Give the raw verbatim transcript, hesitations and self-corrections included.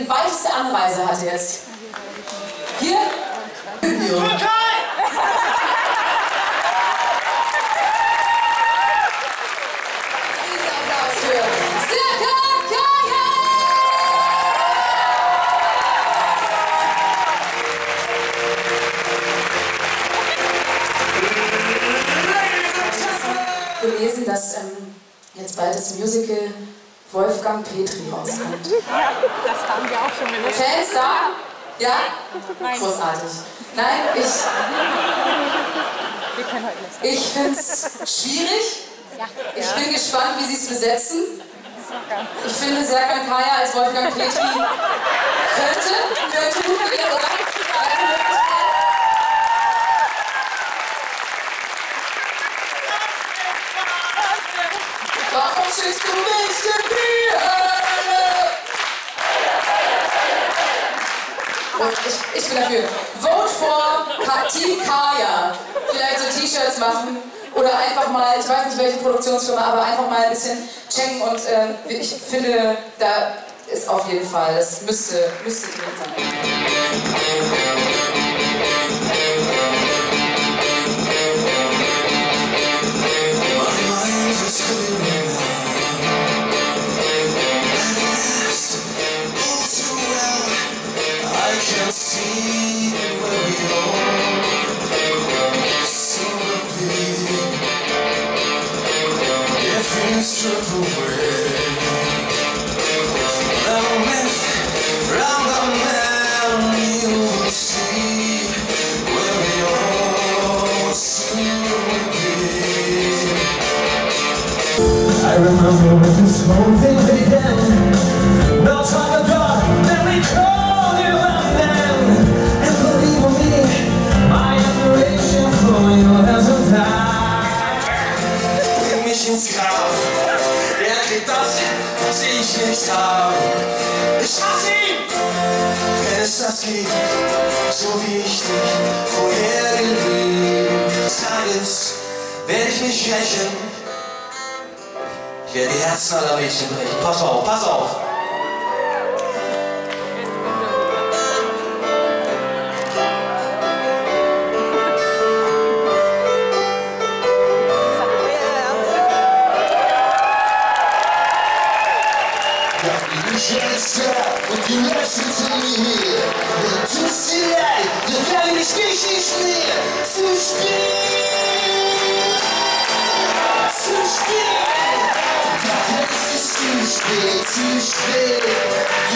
weiteste Anreise hatte jetzt. Hier? Hier. Gelesen, dass ähm, jetzt bald das Musical Wolfgang Petri rauskommt. Ja, das haben wir auch schon gelesen. Fans da? Ja? Nein. Großartig. Nein, ich... Wir können heute nicht. Ich finde es schwierig. Ja. Ich bin gespannt, wie sie es besetzen. Okay. Ich finde, Serkan Kaya als Wolfgang Petri könnte, könnte gut gehen, oder? Warum schickst du mich in die Hölle? Ich, ich bin dafür. Vote for Team Kaya. Vielleicht so T-Shirts machen oder einfach mal, ich weiß nicht welche Produktionsfirma, aber einfach mal ein bisschen checken und äh, ich finde, da ist auf jeden Fall, das müsste, müsste drin sein. Strip away. Now with round the man you will see where we all soon will be. I remember when this whole thing began. No time ago, then we called you and then. And believe me, my admiration for you hasn't died. Bring mich ins Grab. Das, was ich nicht habe. Ich hasse ihn, wenn es das gibt, so wie ich dich vorher geliebt. Des Tages werde ich mich rächen. Ich werde die Herzen aller Mädchen brechen. Pass auf, pass auf. Und die Menschen zu mir, mir tut's dir leid, so kann ich dich nicht mehr zu spät, zu spät, das ist zu spät, zu spät.